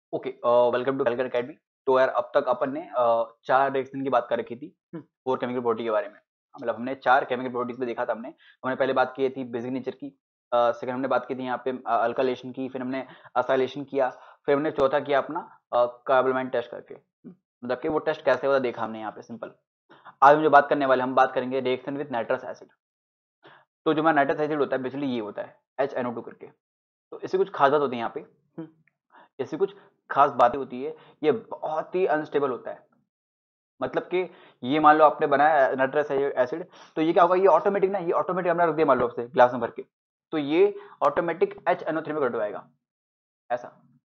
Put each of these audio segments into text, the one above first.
Okay, welcome to Kailkar academy. तो यार अब तक अपन ने चार रिएक्शन की बात कर रखी थी, फोर केमिकल प्रॉपर्टी के बारे में। मतलब हमने चार केमिकल प्रॉपर्टीज पे देखा था। हमने पहले बात की थी बेसिक नेचर की, सेकंड हमने बात की थी यहाँ पे अल्काइलेशन की, फिर हमने असाइलेशन किया, फिर हमने चौथा किया अपना कार्बोनाइल टेस्ट करके। मतलब कि वो टेस्ट कैसे होता देखा हमने यहाँ पे सिंपल। आज हम जो बात करने वाले हम बात करेंगे रिएक्शन विद नाइट्रस एसिड। तो जो हमारा नाइट्रस एसिड होता है बेसिकली ये होता है HNO2 करके। तो इससे कुछ खास बात होती है यहाँ पे, ऐसी कुछ खास बातें होती है। ये बहुत ही अनस्टेबल होता है। मतलब कि ये मान लो आपने बनाया नाइट्रस एसिड, तो ये क्या होगा, ये ऑटोमेटिक ना, ये ऑटोमेटिक हमने रख दिया मान लो आपसे ग्लास में भर के, तो ये ऑटोमेटिक HNO3 में कन्वर्ट हो जाएगा ऐसा।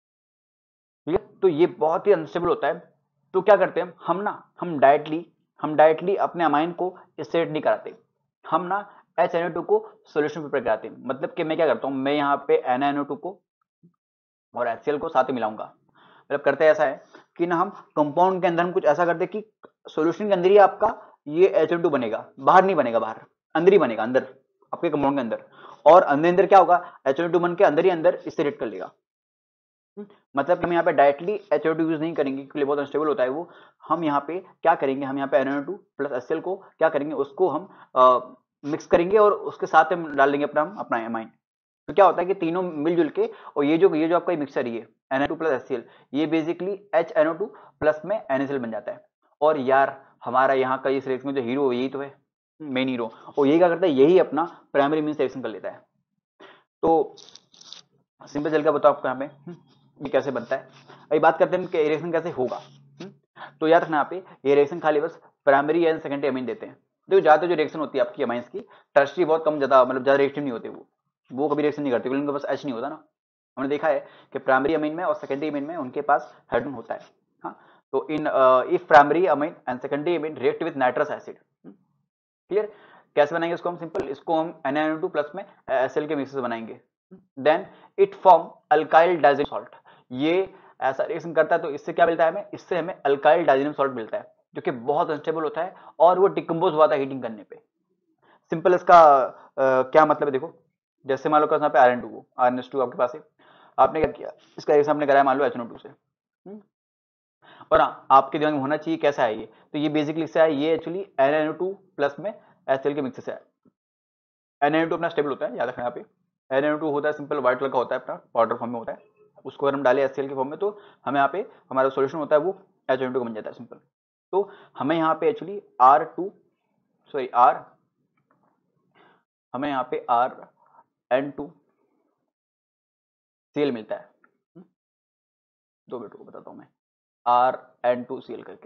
ठीक है, तो ये बहुत ही अनस्टेबल होता है। तो क्या करते हैं हम डायरेक्टली अपने अमाइन को स्टेट नहीं कराते। हम ना HNO2 को सोल्यूशन प्रिपेयर कराते हैं। मतलब कि मैं क्या करता हूँ, मैं यहाँ पे NaNO2 को और HCl को साथ में मिलाऊंगा। मतलब करते ऐसा है कि ना हम कंपाउंड के अंदर हम कुछ ऐसा करते कि सॉल्यूशन के अंदर ही आपका ये HNO2 बनेगा, बाहर नहीं बनेगा, बाहर अंदर ही बनेगा, अंदर आपके कंपाउंड के अंदर। और अंदर अंदर क्या होगा, HNO2 बन के अंदर ही अंदर इससे रिएक्ट कर लेगा। मतलब कि हम यहाँ पे डायरेक्टली HNO2 यूज नहीं करेंगे क्योंकि बहुत अनस्टेबल होता है वो। हम यहाँ पे क्या करेंगे, हम यहाँ पे NaNO2 प्लस HCl को क्या करेंगे, उसको हम मिक्स करेंगे और उसके साथ हम डाल देंगे अपना एमाइन। तो क्या होता है कि तीनों मिलजुल के, और ये जो आपका मिक्सचर ये Na2 प्लस HCl, ये बेसिकली HNO2 प्लस में NaCl बन जाता है। और यार हमारा यहाँ का इस रिएक्शन में जो हीरो यही तो है, मेन हीरो। और यही क्या करता है, यही अपना प्राइमरी मीन रिएक्शन कर लेता है। तो सिंपल चल के बताओ आपको यहाँ पे ये कैसे बनता है। अभी बात करते हैं कि रिएक्शन कैसे होगा। तो याद रखना यहाँ पे, ये रिएक्शन खाली बस प्राइमरी एंड सेकेंडरी अमीन देते हैं। देखो ज्यादा जो रिएक्शन होती है आपकी अमाइंस की, टर्शरी बहुत कम, ज्यादा मतलब ज्यादा रिएक्टिव नहीं होते वो कभी रिएक्शन नहीं करते क्योंकि उनके पास H नहीं होता ना। हमने देखा है कि प्राइमरी अमीन में और सेकेंडरी अमीन में उनके पास हाइड्रोजन होता है। हाँ, तो इन if primary amine and secondary amine react with nitrous acid, clear. कैसे बनाएंगे इसको हम, सिंपल, इसको हम NaNO2 प्लस में HCl के मिक्स से बनाएंगे। Then it form alkyl diazonium salt. ये ऐसा रिएक्शन करता है तो इससे क्या मिलता है हमें, इससे हमें अल्काइल डाइजेनियम सॉल्ट मिलता है जो कि बहुत अनस्टेबल होता है और वो डिकम्पोज हुआ था हीटिंग करने पे। सिंपल इसका क्या मतलब है देखो, जैसे मान लो यहाँ पे RN2 आपके पास है, आपने क्या किया, इसका रिएक्शन आपने कराया मान लो HNO2 से। और हाँ, आपके दिमाग में होना चाहिए कैसा है ये, तो ये बेसिकली इससे है, ये एक्चुअली NaNO2 प्लस में HCl के मिक्स से है। NaNO2 अपना स्टेबल होता है, याद रखना यहाँ पे। NaNO2 होता है सिंपल व्हाइट कलर का होता है, अपना पाउडर फॉर्म में होता है। उसको अगर हम डालें HCl के फॉर्म में तो हमें यहाँ पे हमारा सोल्यूशन होता है वो HNO2 का बन जाता है सिंपल। तो हमें यहाँ पे एक्चुअली हमें यहाँ पे RN2Cl मिलता है। 2 मिनट को बताता हूँ मैं, RN2Cl करके,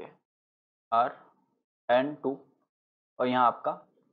RN2, और यहाँ आपका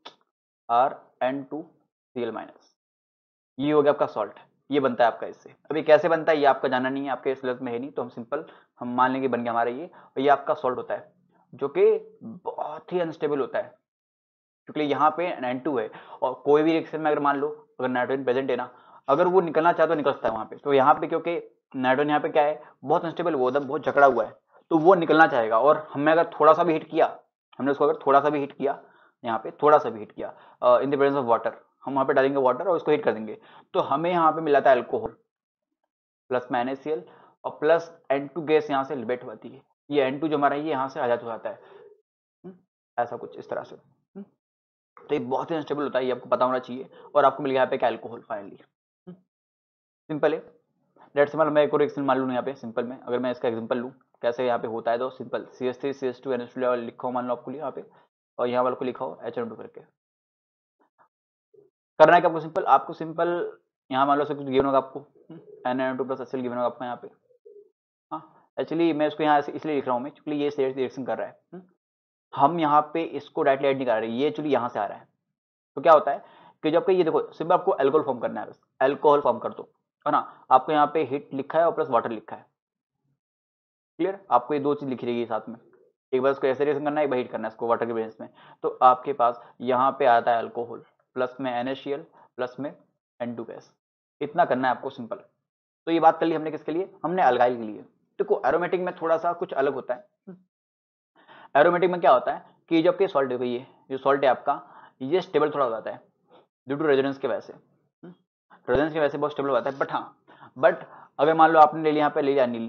RN2Cl-, ये हो गया आपका सॉल्ट। ये बनता है आपका इससे। अभी कैसे बनता है ये आपका जानना नहीं है, आपके सिलेबस में है नहीं, तो हम सिंपल हम मान लेंगे बन गया हमारा ये। और ये आपका सॉल्ट होता है जो कि बहुत ही अनस्टेबल होता है क्योंकि यहाँ पे N2 है। और कोई भी रिएक्शन में अगर मान लो अगर नाइट्रोजन प्रेजेंट है ना, अगर वो निकलना चाहे तो निकल सकता है वहां पे। तो यहाँ पे क्योंकि नाइट्रोजन यहाँ पे क्या है, बहुत अनस्टेबल, वो एकदम बहुत जकड़ा हुआ है, तो वो निकलना चाहेगा। और हमने अगर थोड़ा सा भी हिट किया, हमने उसको अगर थोड़ा सा भी हिट किया, यहाँ पे थोड़ा सा भी हिट किया in the presence of water, हम वहां पे डालेंगे वाटर और उसको हिट कर देंगे, तो हमें यहाँ पे मिलाता है अल्कोहल प्लस में NaCl, और प्लस N2 गैस यहाँ से लिबरेट होती है। ये N2 जो हमारा ये यहाँ से आजाद हो जाता है। ऐसा कुछ इस तरह से। तो ये बहुत ही अनस्टेबल होता है, ये आपको पता होना चाहिए। और आपको मिल गया यहाँ पे अल्कोहल फाइनली। सिंपल है। लेट्स से मैं एक और रिएक्शन मान लूँ यहाँ पे सिंपल में, अगर मैं इसका एग्जांपल लूँ कैसे यहाँ पे होता है, तो सिंपल CH3CH2NH2 लिखा हो मान लो आपको यहाँ पे, और यहाँ वाले को लिखा हो HNO2 करके। करना है कि आपको सिंपल यहाँ मान लो सब कुछ गिवन होगा आपको, NaNO2 प्लस HCl गिवन होगा आपको यहाँ पे। हाँ, एक्चुअली मैं इसको यहाँ इसलिए लिख रहा हूँ मैं क्योंकि ये रिएक्शन कर रहा है। हम यहाँ पे इसको डायरेक्टली ऐड नहीं कर रहे, ये एक्चुअली यहाँ से आ रहा है। तो क्या होता है कि जब ये देखो सिंपल आपको अल्कोहल फॉर्म करना है, बस अल्कोहल फॉर्म कर दो, है ना। आपको यहाँ पे हिट लिखा है और प्लस वाटर लिखा है, क्लियर। आपको ये दो चीज लिखी रहेगी साथ में, एक बार इसको ऐसे रिएक्शन करना है, एक बार हिट करना है इसको वाटर के बेस में। तो आपके पास यहाँ पे आता है अल्कोहल प्लस में NaCl प्लस में N2 गैस। इतना करना है आपको सिंपल। तो ये बात कर ली हमने किसके लिए, हमने अल्काइल के लिए। देखो एरोमेटिक में थोड़ा सा कुछ अलग होता है। एरोमेटिक में क्या होता है कि जब कि सॉल्ट है, ये जो सॉल्ट है आपका, ये स्टेबल थोड़ा हो जाता है ड्यू टू रेजोनेंस के वजह से। रेजोनेंस की वजह से बहुत स्टेबल हो जाता है। बट हाँ, बट अगर मान लो आपने ले लिया यहाँ पे ले लिया अनिल,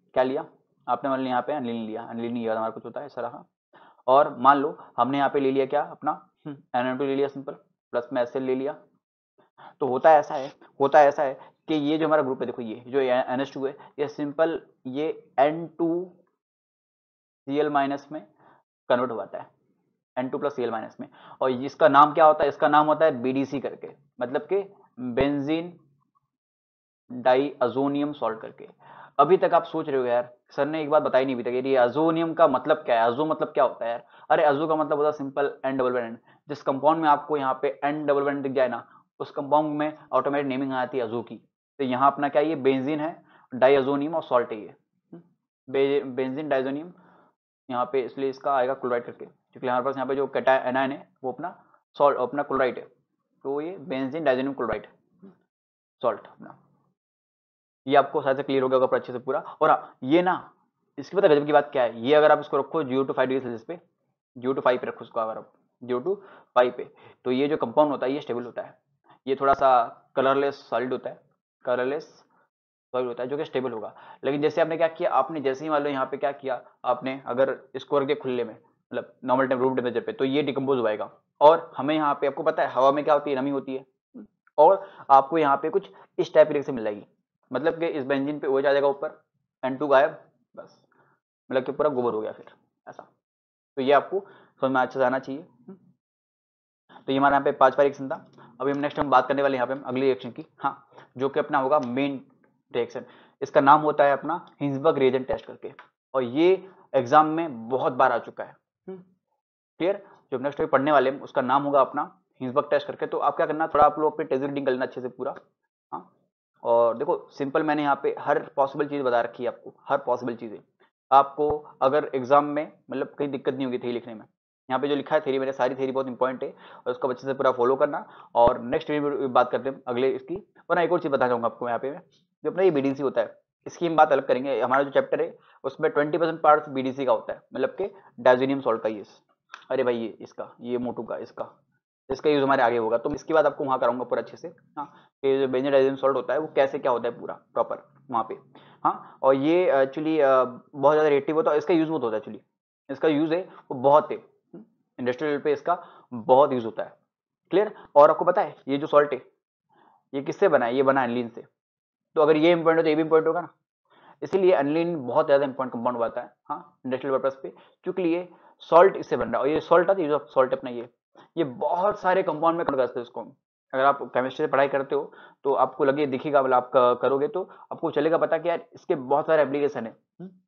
क्या लिया आपने, मान लिया यहाँ पे अनिलीन लिया, अनिलीन ये हमारा कुछ होता है ऐसा रहा। और मान लो हमने यहाँ पे ले लिया क्या अपना NO2 ले लिया सिंपल, प्लस में HCl ले लिया। तो होता ऐसा है कि ये जो हमारा ग्रुप है, देखो ये जो NH2 है, ये सिंपल ये N2Cl माइनस में कन्वर्ट हो जाता है, N2 प्लस Cl माइनस में। और इसका नाम क्या होता है, इसका नाम होता है BDC करके, मतलब कि बेंजीन डाइअजोनियम सॉल्ट करके। अभी तक आप सोच रहे हो यार सर ने एक बात बताई नहीं अभी तक, ये अजोनियम का मतलब क्या है, अजो मतलब क्या होता है यार। अरे अजो का मतलब होता है सिंपल N डबल बॉन्ड। जिस कंपाउंड में आपको यहाँ पे N डबल बॉन्ड दिख जाए ना, उस कंपाउंड में ऑटोमेटिक नेमिंग आती है अजो की। तो यहाँ अपना क्या, ये बेंजीन है, डाइअजोनियम और सॉल्ट है ये बेंजीन डाइअजोनियम यहाँ पे, इसलिए इसका आएगा क्लोराइड करके, क्योंकि हमारे पास यहाँ पे जो कैटायन है वो अपना सॉल्ट अपना क्लोराइड है, तो ये बेंजीन डाइअजोनियम क्लोराइड सॉल्ट अपना। ये आपको शायद से क्लियर हो गया होगा अच्छे से पूरा। और हाँ ये ना, इसकी पता गजब की बात क्या है, ये अगर आप इसको रखो 0 to 5 डिग्री सेल्सियस पे, 0 to 5 पे रखो इसको, अगर आप 0 to 5 पे, तो ये जो कंपाउंड होता है ये स्टेबल होता है। ये थोड़ा सा कलरलेस सॉलिड होता है, कलरलेस सॉलिड होता है जो कि स्टेबल होगा। लेकिन जैसे आपने क्या किया, आपने जैसे ही मान लो यहाँ पे क्या किया आपने, अगर इसको रख दिया खुले में, मतलब नॉर्मल रूम टेम्परेचर पे, तो ये डिकम्पोज हो जाएगा। और हमें यहाँ पे आपको पता है हवा में क्या होती है, नमी होती है, और आपको यहाँ पे कुछ इस टाइप की रिएक्शन मिल जाएगी, मतलब कि इस बेंजीन पे OH आ जाएगा ऊपर, N2 गायब, बस मतलब कि पूरा गोबर हो गया फिर ऐसा। तो ये आपको समझ में अच्छे से आना चाहिए। तो ये हमारा यहाँ पे 5 रिएक्शन था। अभी हम नेक्स्ट हम बात करने वाले यहाँ पे हम अगली रिएक्शन की, हाँ, जो कि अपना होगा मेन रिएक्शन। इसका नाम होता है अपना हिंसबर्ग रिएजेंट टेस्ट करके, और ये एग्जाम में बहुत बार आ चुका है। क्लियर, जो नेक्स्ट पढ़ने वाले हैं उसका नाम होगा अपना हिंसबर्ग टेस्ट करके। तो आप क्या करना, थोड़ा आप लोग अपने टेस्ट रीडिंग कर लेना अच्छे से पूरा, हाँ। और देखो सिंपल मैंने यहाँ पे हर पॉसिबल चीज बता रखी है आपको, हर पॉसिबल चीजें आपको, अगर एग्जाम में मतलब कहीं दिक्कत नहीं होगी थ्योरी लिखने में। यहाँ पे जो लिखा है थ्योरी, मैंने सारी थ्योरी बहुत इंपॉर्टेंट है, और उसको अच्छे से पूरा फॉलो करना। और नेक्स्ट वीडियो में बात करते हैं अगले इसकी। और ना एक और चीज बता चाहूंगा आपको यहाँ पे, जो अपना ये BDC होता है, इसकी हम बात अलग करेंगे। हमारा जो चैप्टर है उसमें 20% पार्ट BDC का होता है, मतलब कि डायजोनियम सॉल्ट का। ये अरे भाई ये इसका, ये मोटू का, इसका यूज हमारे आगे होगा, तो इसकी बात आपको वहाँ कराऊंगा पूरा अच्छे से, हाँ, कि जो बेंजीन डाइज़ोनियम सॉल्ट होता है वो कैसे क्या होता है पूरा प्रॉपर वहाँ पे, हाँ। और ये एक्चुअली बहुत ज़्यादा रिएक्टिव होता है, इसका यूज बहुत होता है एक्चुअली, इसका यूज है वो बहुत है, इंडस्ट्रियल पे इसका बहुत यूज होता है। क्लियर। और आपको पता है ये जो सॉल्ट है ये किससे बना है, ये बना है एनिलीन से। तो अगर ये इंपॉर्टेंट हो तो ये भी इंपॉर्टेंट होगा ना, इसीलिए एनिलीन बहुत ज्यादा इंपॉर्टेंट कंपाउंड होता है, हाँ, इंडस्ट्रियल पर्पस पे, क्योंकि ये सॉल्ट इससे बन रहा है। और ये सॉल्ट आता है, सॉल्ट अपना ये बहुत सारे कंपाउंड में कन्वर्ट करते हैं इसको। अगर आप केमिस्ट्री से पढ़ाई करते हो तो आपको लगे दिखेगा, मतलब आप करोगे तो आपको चलेगा पता कि यार इसके बहुत सारे एप्लीकेशन है,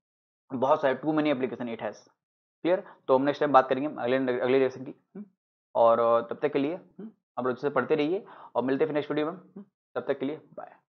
बहुत सारे, too many application it has. Clear. तो हम नेक्स्ट टाइम बात करेंगे अगले अगले लेसन की, और तब तक के लिए आप लोग अच्छे से पढ़ते रहिए, और मिलते हैं फिर नेक्स्ट वीडियो में। तब तक के लिए बाय।